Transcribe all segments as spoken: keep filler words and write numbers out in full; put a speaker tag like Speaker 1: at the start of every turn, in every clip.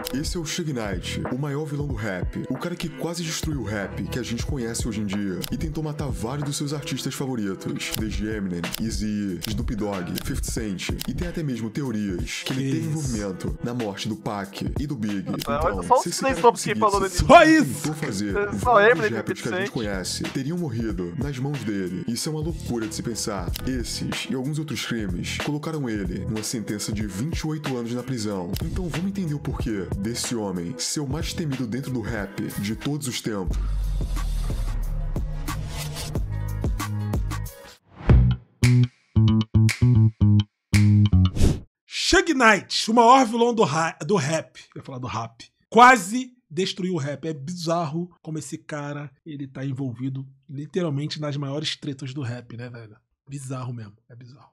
Speaker 1: Esse é o Suge Knight, o maior vilão do rap, o cara que quase destruiu o rap que a gente conhece hoje em dia e tentou matar vários dos seus artistas favoritos, desde Eminem, Eazy-E, Snoop Dogg, fifty Cent, e tem até mesmo teorias que ele teve envolvimento na morte do Pac e do Big. Então,
Speaker 2: só
Speaker 1: se esse
Speaker 2: três
Speaker 1: cara
Speaker 2: nomes que falou
Speaker 1: conseguisse,
Speaker 2: só
Speaker 1: isso, tentou fazer
Speaker 2: só
Speaker 1: vários
Speaker 2: Eminem,
Speaker 1: rappers que a gente conhece teriam morrido nas mãos dele. Isso é uma loucura de se pensar. Esses e alguns outros crimes colocaram ele numa sentença de vinte e oito anos na prisão. Então vamos entender o porquê desse homem ser o mais temido dentro do rap de todos os tempos.
Speaker 3: Suge Knight, o maior vilão do, ra do rap, eu ia falar do rap, quase destruiu o rap. É bizarro como esse cara, ele tá envolvido literalmente nas maiores tretas do rap, né, velho? Bizarro mesmo, é bizarro.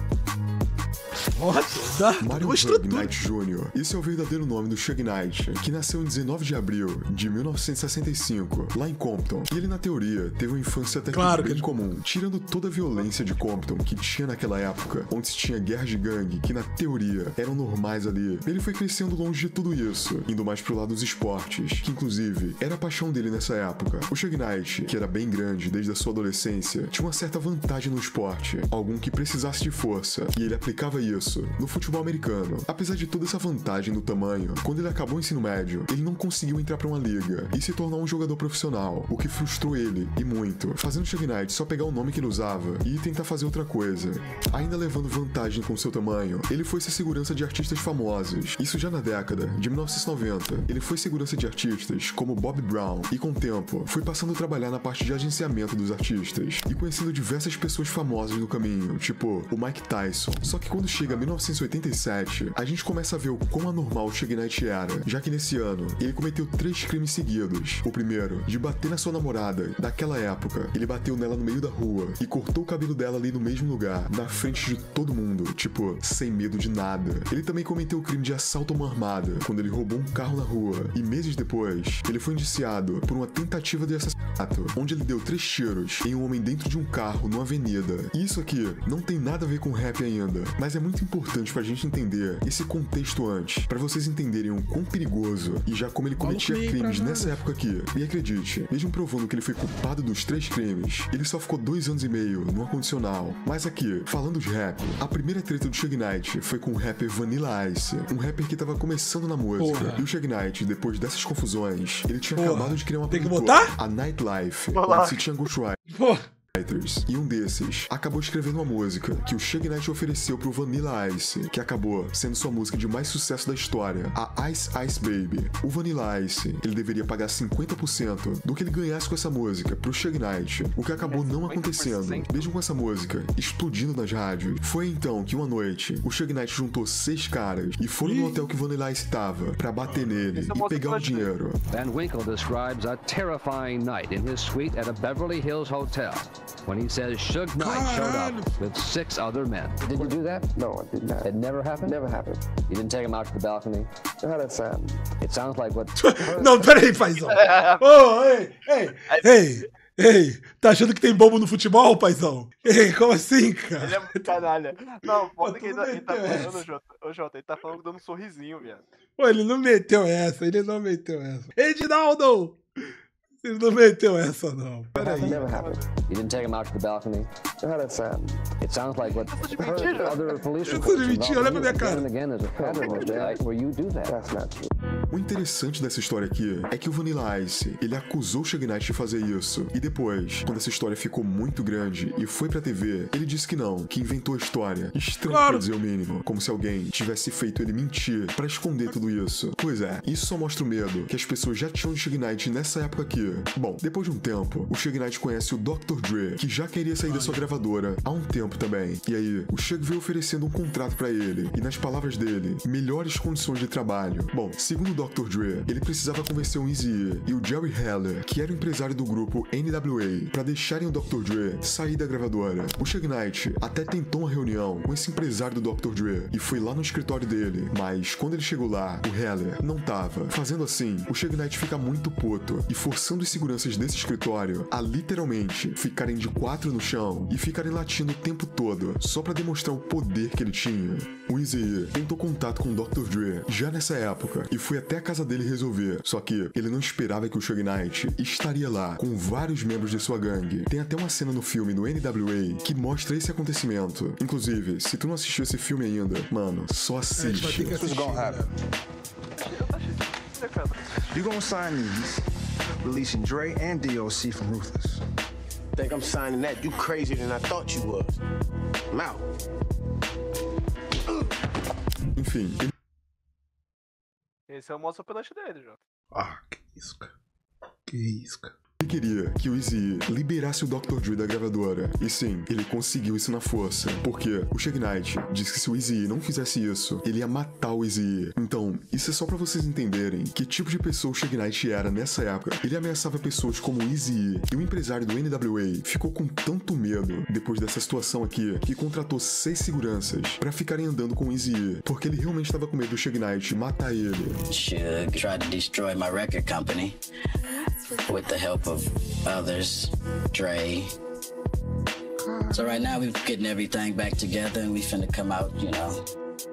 Speaker 3: Nossa,
Speaker 1: Mario Hug Knight Júnior Esse é o verdadeiro nome do Suge Knight, que nasceu em dezenove de abril de mil novecentos e sessenta e cinco, lá em Compton. E ele, na teoria, teve uma infância até que
Speaker 3: claro
Speaker 1: bem
Speaker 3: que...
Speaker 1: comum, tirando toda a violência de Compton que tinha naquela época, onde se tinha guerra de gangue, que na teoria eram normais ali. Ele foi crescendo longe de tudo isso, indo mais pro lado dos esportes, que inclusive era a paixão dele nessa época. O Suge Knight, que era bem grande desde a sua adolescência, tinha uma certa vantagem no esporte, algum que precisasse de força, e ele aplicava isso no futebol americano. Apesar de toda essa vantagem no tamanho, quando ele acabou o ensino médio, ele não conseguiu entrar pra uma liga e se tornar um jogador profissional, o que frustrou ele, e muito, fazendo Suge Knight só pegar o nome que ele usava e tentar fazer outra coisa. Ainda levando vantagem com seu tamanho, ele foi ser segurança de artistas famosos. Isso já na década de mil novecentos e noventa. Ele foi segurança de artistas como Bobby Brown e, com o tempo, foi passando a trabalhar na parte de agenciamento dos artistas e conhecendo diversas pessoas famosas no caminho, tipo o Mike Tyson. Só que quando chega mil novecentos e oitenta e sete, a gente começa a ver o quão anormal o Suge Knight era, já que nesse ano ele cometeu três crimes seguidos. O primeiro, de bater na sua namorada daquela época. Ele bateu nela no meio da rua e cortou o cabelo dela ali no mesmo lugar, na frente de todo mundo, tipo, sem medo de nada. Ele também cometeu o crime de assalto a uma armada, quando ele roubou um carro na rua, e meses depois, ele foi indiciado por uma tentativa de assassinato, onde ele deu três tiros em um homem dentro de um carro numa avenida. E isso aqui não tem nada a ver com rap ainda, mas é muito importante pra gente entender esse contexto antes, pra vocês entenderem o quão perigoso e já como ele cometia crimes nessa época aqui. E acredite, mesmo provando que ele foi culpado dos três crimes, ele só ficou dois anos e meio no condicional. Mas aqui, falando de rap, a primeira treta do Suge Knight foi com o rapper Vanilla Ice, um rapper que tava começando na música. Porra. E o Suge Knight, depois dessas confusões, ele tinha Porra. acabado de criar uma
Speaker 3: Tem que botar?
Speaker 1: a Nightlife, onde se tinha Ghostwriter.
Speaker 3: Porra.
Speaker 1: E um desses acabou escrevendo uma música que o Suge Knight ofereceu pro Vanilla Ice, que acabou sendo sua música de mais sucesso da história, a Ice Ice Baby. O Vanilla Ice, ele deveria pagar cinquenta por cento do que ele ganhasse com essa música pro Suge Knight, o que acabou não acontecendo, mesmo com essa música explodindo nas rádios. Foi então que uma noite, o Suge Knight juntou seis caras e foram no hotel que o Vanilla Ice tava pra bater nele e pegar o dinheiro.
Speaker 4: Van Winkle describes a terrifying night in his suite at a Beverly Hills hotel, when he says Suge Knight showed up with six other men. Did you do that?
Speaker 5: No, I did not.
Speaker 4: It never happened?
Speaker 5: Never happened.
Speaker 4: You didn't take him out to the balcony?
Speaker 5: So how that sound?
Speaker 4: It sounds like what...
Speaker 3: Não, peraí, paizão. Oh, ei, ei, ei, ei. Tá achando que tem bombo no futebol, paizão? Ei, como assim, cara?
Speaker 2: Ele é muito canalha. Não, foda que ele tá, ele tá falando, Jota. Ô, Jota, ele tá falando dando um sorrisinho, viado.
Speaker 3: Pô, ele não meteu essa, ele não meteu essa. Edinaldo! Ele não meteu essa, não. Peraí.
Speaker 5: Never happened.
Speaker 4: You didn't take him out to the balcony?
Speaker 5: So how that sound?
Speaker 4: It sounds like what other police
Speaker 3: Eu sou de mentira, olha pra minha cara.
Speaker 4: Again, there's a pattern where you do that.
Speaker 5: That's not true.
Speaker 1: O interessante dessa história aqui é que o Vanilla Ice, ele acusou o Suge Knight de fazer isso. E depois, quando essa história ficou muito grande e foi pra T V, ele disse que não, que inventou a história. Estranho
Speaker 3: claro.
Speaker 1: Pra dizer o mínimo. Como se alguém tivesse feito ele mentir pra esconder tudo isso. Pois é, isso só mostra o medo que as pessoas já tinham de Suge Knight nessa época aqui. Bom, depois de um tempo, o Suge Knight conhece o doutor Dre, que já queria sair da sua gravadora há um tempo também. E aí, o Suge veio oferecendo um contrato pra ele, e nas palavras dele, melhores condições de trabalho. Bom, segundo o doutor Dre, ele precisava convencer o Eazy-E e o Jerry Heller, que era o empresário do grupo N W A, pra deixarem o doutor Dre sair da gravadora. O Suge Knight até tentou uma reunião com esse empresário do doutor Dre, e foi lá no escritório dele, mas quando ele chegou lá, o Heller não tava. Fazendo assim, o Suge Knight fica muito puto, e forçando os seguranças desse escritório a literalmente ficarem de quatro no chão e ficarem latindo o tempo todo, só pra demonstrar o poder que ele tinha. O Eazy-E tentou contato com o doutor Dre já nessa época, e foi até até a casa dele resolver. Só que ele não esperava que o Suge Knight estaria lá com vários membros de sua gangue. Tem até uma cena no filme do N W A que mostra esse acontecimento. Inclusive, se tu não assistiu esse filme ainda, mano, só assiste.
Speaker 6: What's gonna happen? You gonna sign these, releasing Dre and D O C from Ruthless.
Speaker 5: Think I'm signing that? You crazier than I thought you was. I'm out.
Speaker 1: Enfim, ele...
Speaker 2: Esse é o modo operante dele, Jota.
Speaker 3: Ah, que isso, cara. Que isso, cara.
Speaker 1: Ele queria que o Eazy-E liberasse o doutor Dre da gravadora. E sim, ele conseguiu isso na força. Porque o Suge Knight disse que se o Eazy-E não fizesse isso, ele ia matar o Eazy-E. Então, isso é só pra vocês entenderem que tipo de pessoa o Suge Knight era nessa época. Ele ameaçava pessoas como o Eazy-E. E o empresário do N W A ficou com tanto medo depois dessa situação aqui, que contratou seis seguranças pra ficarem andando com o Eazy-E. Porque ele realmente estava com medo do Suge Knight matar ele.
Speaker 7: Suge tried to destroy my record company with the help of others, Dre. So right now we're getting everything back together and we finna come out, you know,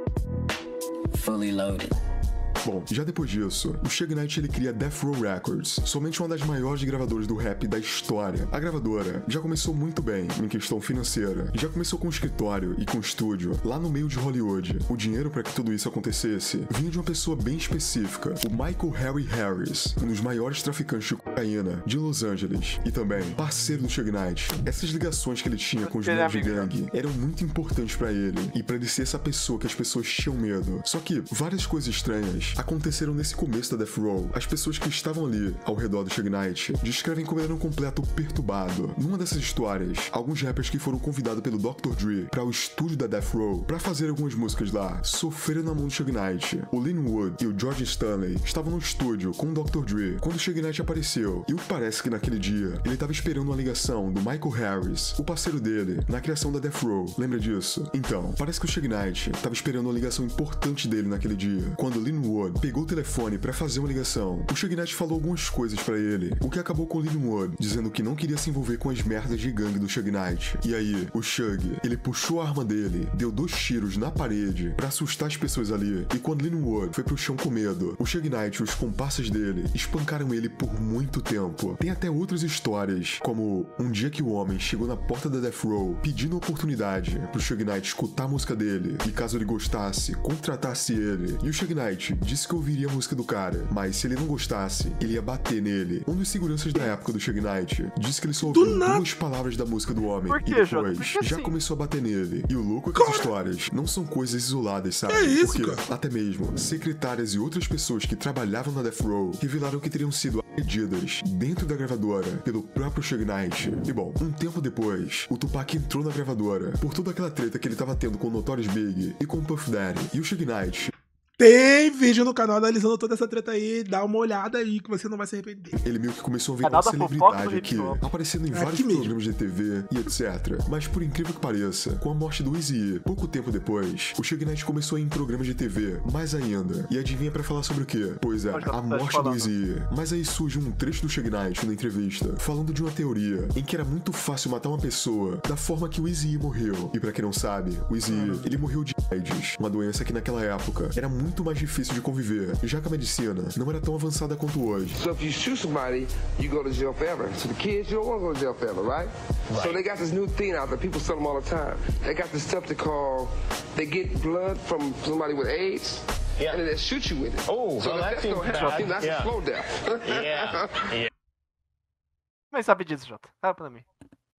Speaker 7: fully loaded.
Speaker 1: Bom, já depois disso, o Suge Knight ele cria Death Row Records, somente uma das maiores gravadoras do rap da história. A gravadora já começou muito bem em questão financeira, já começou com um escritório e com um estúdio lá no meio de Hollywood. O dinheiro para que tudo isso acontecesse vinha de uma pessoa bem específica, o Michael Harry Harris, um dos maiores traficantes de cocaína de Los Angeles e também parceiro do Suge Knight. Essas ligações que ele tinha com os membros de gangue eram muito importantes para ele e para ele ser essa pessoa que as pessoas tinham medo. Só que várias coisas estranhas aconteceram nesse começo da Death Row. As pessoas que estavam ali ao redor do Suge Knight descrevem como ele era um completo perturbado. Numa dessas histórias, alguns rappers que foram convidados pelo doutor Dre para o estúdio da Death Row para fazer algumas músicas lá sofreram na mão do Suge Knight. O Linwood e o George Stanley estavam no estúdio com o doutor Dre quando o Suge Knight apareceu. E o que parece que naquele dia ele estava esperando uma ligação do Michael Harris, o parceiro dele, na criação da Death Row. Lembra disso? Então, parece que o Suge Knight estava esperando uma ligação importante dele naquele dia. Quando o Linwood pegou o telefone pra fazer uma ligação, o Suge Knight falou algumas coisas pra ele, o que acabou com o Linwood dizendo que não queria se envolver com as merdas de gangue do Suge Knight. E aí, o Suge, ele puxou a arma dele, deu dois tiros na parede pra assustar as pessoas ali, e quando Linwood foi pro chão com medo, o Suge Knight e os comparsas dele espancaram ele por muito tempo. Tem até outras histórias, como um dia que o homem chegou na porta da Death Row pedindo oportunidade pro Suge Knight escutar a música dele, e caso ele gostasse, contratasse ele. E o Suge Knight disse que ouviria a música do cara, mas se ele não gostasse, ele ia bater nele. Um dos seguranças da época do Suge Knight disse que ele só ouviu duas palavras da música do homem
Speaker 2: Por quê,
Speaker 1: e depois
Speaker 2: Jota? Por que
Speaker 1: já
Speaker 2: assim?
Speaker 1: começou a bater nele. E o louco é que as histórias não são coisas isoladas, sabe?
Speaker 3: É isso,
Speaker 1: Porque
Speaker 3: cara.
Speaker 1: até mesmo secretárias e outras pessoas que trabalhavam na Death Row revelaram que teriam sido agredidas dentro da gravadora pelo próprio Suge Knight. E bom, um tempo depois, o Tupac entrou na gravadora por toda aquela treta que ele tava tendo com o Notorious Big e com o Puff Daddy. E o Suge Knight
Speaker 3: Tem vídeo no canal analisando toda essa treta aí. Dá uma olhada aí que você não vai se arrepender.
Speaker 1: ele meio que começou a virar
Speaker 2: Canal
Speaker 1: uma
Speaker 2: da fofoca
Speaker 1: celebridade
Speaker 2: do
Speaker 1: aqui,
Speaker 2: hip-hop.
Speaker 1: aparecendo em
Speaker 3: É
Speaker 1: vários
Speaker 3: aqui mesmo.
Speaker 1: programas de T V e etcétera. Mas por incrível que pareça, com a morte do Eazy-E, pouco tempo depois, o Suge Knight começou a ir em programas de T V, mais ainda. E adivinha pra falar sobre o quê? Pois é,
Speaker 2: Pode falar,
Speaker 1: a
Speaker 2: pode
Speaker 1: morte do
Speaker 2: falar.
Speaker 1: Eazy-E. Mas aí surge um trecho do Suge Knight na entrevista, falando de uma teoria em que era muito fácil matar uma pessoa da forma que o Eazy-E morreu. E pra quem não sabe, o Eazy-E, ele morreu de AIDS, uma doença que naquela época era muito mais difícil de conviver, já que a medicina não era tão avançada quanto hoje.
Speaker 8: So if you shoot somebody, you go to jail forever. So the kids, you don't want to go to jail forever, right? So they got this new thing out there. People sell them all the time. They got this stuff they call, they get blood from somebody with AIDS.
Speaker 9: Yeah.
Speaker 8: And then they shoot you with it.
Speaker 9: Oh,
Speaker 8: so
Speaker 9: well,
Speaker 8: if
Speaker 9: that
Speaker 8: that's
Speaker 9: seems
Speaker 8: gonna happen,
Speaker 9: bad.
Speaker 8: that's
Speaker 9: Yeah.
Speaker 8: a slow death.
Speaker 9: Yeah. Yeah.
Speaker 2: Como ele sabe disso, Jota? Fala pra mim.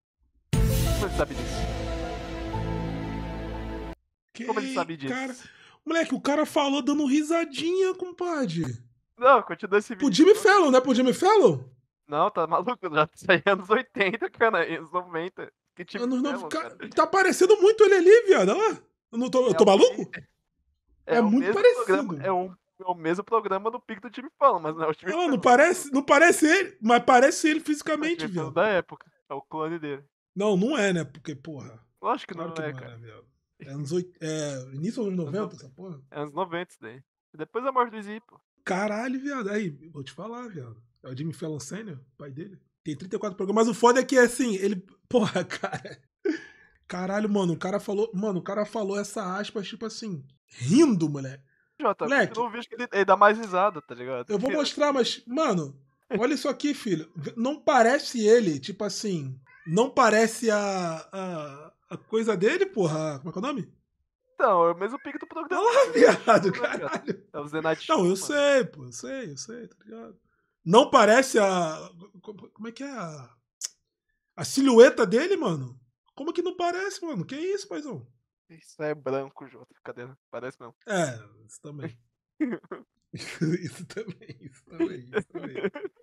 Speaker 2: Como ele sabe disso?
Speaker 3: Que
Speaker 2: Como ele sabe disso?
Speaker 3: Cara... Moleque, o cara falou dando risadinha, compadre.
Speaker 2: Não, continua esse vídeo.
Speaker 3: Pro Jimmy Fallon, né? Pro Jimmy Fallon?
Speaker 2: Não, tá maluco? Já saiu anos oitenta, cara. Anos noventa. Que tipo
Speaker 3: Anos
Speaker 2: de
Speaker 3: noventa,
Speaker 2: Fallon,
Speaker 3: cara,
Speaker 2: cara?
Speaker 3: tá parecendo muito ele ali, viado. Olha lá. Eu, não tô, eu tô
Speaker 2: É o-
Speaker 3: maluco? É
Speaker 2: o
Speaker 3: muito
Speaker 2: mesmo
Speaker 3: parecido.
Speaker 2: programa- é, o, é o mesmo programa do pico do Jimmy Fallon, mas não é o Jimmy
Speaker 3: Não,
Speaker 2: Fallon.
Speaker 3: não parece, não parece ele, mas parece ele
Speaker 2: É o
Speaker 3: fisicamente,
Speaker 2: Jimmy Fallon
Speaker 3: viado.
Speaker 2: da época. É o clone dele.
Speaker 3: Não, não é, né? Porque, porra.
Speaker 2: Lógico que
Speaker 3: Claro
Speaker 2: não
Speaker 3: que
Speaker 2: é,
Speaker 3: não
Speaker 2: cara.
Speaker 3: é, viado. É anos oit... é, início dos anos noventa, essa porra.
Speaker 2: É anos noventa isso daí. Depois da morte do Eazy, pô.
Speaker 3: Caralho, viado. Aí, vou te falar, viado. É o Jimmy Fallon Sênior, pai dele. Tem trinta e quatro programas, mas o foda é que, assim, ele... Porra, cara... Caralho, mano, o cara falou... Mano, o cara falou essa aspas, tipo assim, rindo, moleque.
Speaker 2: Jota,
Speaker 3: Moleque.
Speaker 2: eu não vejo que ele, ele dá mais risada, tá ligado?
Speaker 3: Eu vou mostrar, mas, mano, olha isso aqui, filho. Não parece ele, tipo assim. Não parece a, a, a coisa dele, porra. Como é que é o nome?
Speaker 2: Então, é o mesmo pique do programa.
Speaker 3: Olha lá, viado, caralho.
Speaker 2: É o Zenite.
Speaker 3: Não, eu sei, pô, eu sei, eu sei, tá ligado? Não parece a. Como é que é a. A silhueta dele, mano? Como que não parece, mano? Que isso, paizão?
Speaker 2: Isso é branco, Jota. Cadê? Parece não.
Speaker 3: É, isso também. Isso também, isso também, isso também.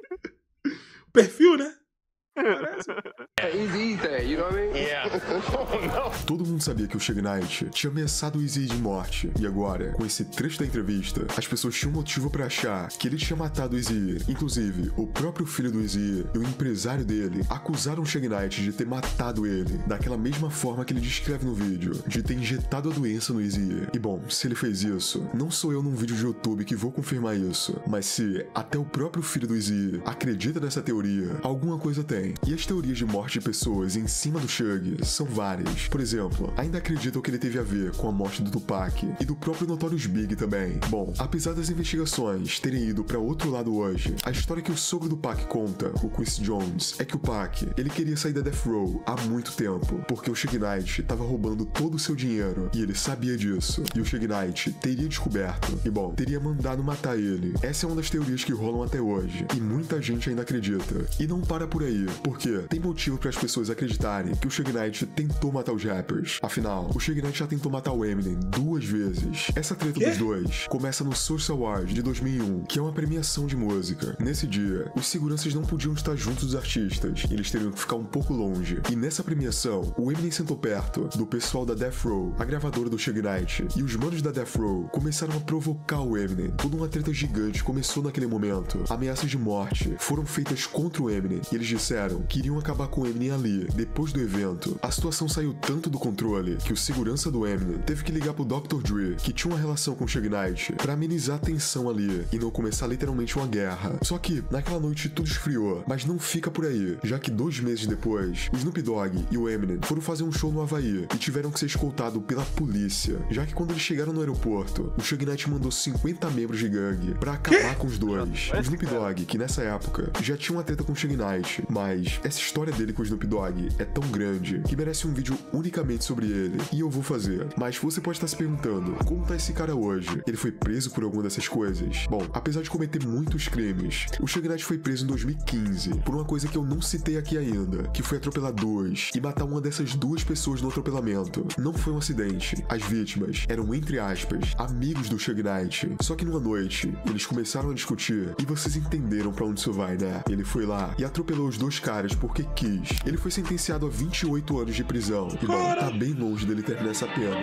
Speaker 3: O perfil, né? Parece.
Speaker 8: Easy thing, you know what I mean?
Speaker 9: Yeah. Oh, no.
Speaker 1: Todo mundo sabia que o Suge Knight tinha ameaçado o Eazy de morte. E agora, com esse trecho da entrevista, as pessoas tinham motivo pra achar que ele tinha matado o Eazy. Inclusive, o próprio filho do Eazy e o empresário dele acusaram o Suge Knight de ter matado ele, daquela mesma forma que ele descreve no vídeo, de ter injetado a doença no Eazy. E bom, se ele fez isso, não sou eu num vídeo de YouTube que vou confirmar isso, mas se até o próprio filho do Eazy acredita nessa teoria, alguma coisa tem. E as teorias de morte de pessoas em cima do Suge são várias. Por exemplo, ainda acreditam que ele teve a ver com a morte do Tupac e do próprio Notorious Big também. Bom, apesar das investigações terem ido pra outro lado hoje, a história que o sogro do Pac conta, o Quincy Jones, é que o Pac, ele queria sair da Death Row há muito tempo, porque o Suge Knight tava roubando todo o seu dinheiro e ele sabia disso. E o Suge Knight teria descoberto e, bom, teria mandado matar ele. Essa é uma das teorias que rolam até hoje e muita gente ainda acredita. E não para por aí, porque tem motivo para as pessoas acreditarem que o Suge Knight tentou matar os rappers. Afinal, o Suge Knight já tentou matar o Eminem duas vezes. Essa treta
Speaker 3: Quê?
Speaker 1: dos dois começa no Source Award de dois mil e um, que é uma premiação de música. Nesse dia, os seguranças não podiam estar juntos dos artistas, eles teriam que ficar um pouco longe. E nessa premiação, o Eminem sentou perto do pessoal da Death Row, a gravadora do Suge Knight, e os manos da Death Row começaram a provocar o Eminem. Toda uma treta gigante começou naquele momento. Ameaças de morte foram feitas contra o Eminem, e eles disseram que iriam acabar com o Eminem ali. Depois do evento, a situação saiu tanto do controle que o segurança do Eminem teve que ligar pro doutor Dre, que tinha uma relação com o Suge Knight, pra amenizar a tensão ali e não começar literalmente uma guerra. Só que, naquela noite tudo esfriou, mas não fica por aí, já que dois meses depois, o Snoop Dogg e o Eminem foram fazer um show no Havaí e tiveram que ser escoltados pela polícia, já que quando eles chegaram no aeroporto, o Suge Knight mandou cinquenta membros de gangue pra acabar com os dois. O Snoop Dogg, que nessa época já tinha uma treta com o Suge Knight, mas essa história dele com o Snoop Dogg é tão grande que merece um vídeo unicamente sobre ele, e eu vou fazer. Mas você pode estar se perguntando, como tá esse cara hoje? Ele foi preso por alguma dessas coisas? Bom, apesar de cometer muitos crimes, o Suge Knight foi preso em dois mil e quinze por uma coisa que eu não citei aqui ainda, que foi atropelar dois e matar uma dessas duas pessoas no atropelamento. Não foi um acidente. As vítimas eram, entre aspas, amigos do Suge Knight. Só que numa noite, eles começaram a discutir e vocês entenderam pra onde isso vai, né? Ele foi lá e atropelou os dois caras porque quis. Ele foi sentenciado a vinte e oito anos de prisão. E bom, tá bem longe dele terminar essa pena.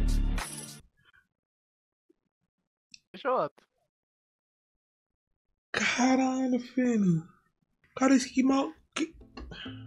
Speaker 2: Jota.
Speaker 3: Caralho, filho. Cara, esse que mal. Que...